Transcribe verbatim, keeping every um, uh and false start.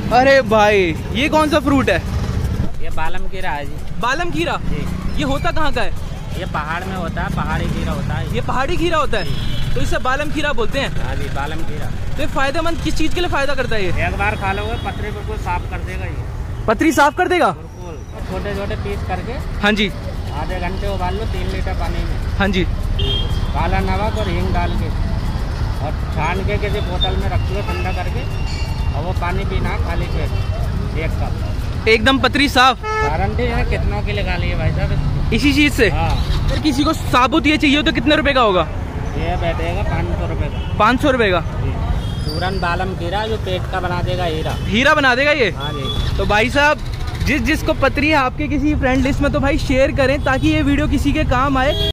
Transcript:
अरे भाई ये कौन सा फ्रूट है? ये बालम खीरा है जी। बालम खीरा जी। ये होता कहाँ का है? ये पहाड़ में होता है, पहाड़ी खीरा होता है। ये पहाड़ी खीरा होता है, तो इसे बालम खीरा बोलते हैं। हाँ जी, बालम खीरा। तो ये फायदेमंद किस चीज के लिए फायदा करता है ये? एक बार खा लोगे पतरे बिल्कुल साफ कर देगा ये। पतरी साफ कर देगा बिल्कुल। छोटे छोटे पीस करके हाँ जी आधे घंटे उबाल लो तीन लीटर पानी में। हाँ जी। काला नमक और हींग डाल के और छान के किसी बोतल में रख लो ठंडा करके, और वो पानी पीना खाली पेट एक कप, एकदम पतरी साफ। गारंटी है। कितनों की लगा ली है भाई साहब इसी चीज से? हाँ। अगर किसी को साबुत ये चाहिए तो कितने रुपए का होगा? ये बैठेगा पाँच सौ रुपये का। पाँच सौ रुपए का चूरन बालम खीरा जो पेट का बना देगा हीरा। हीरा बना देगा ये? हाँ जी। तो भाई साहब जिस जिसको पतरी है आपके किसी फ्रेंड लिस्ट में, तो भाई शेयर करें ताकि ये वीडियो किसी के काम आए।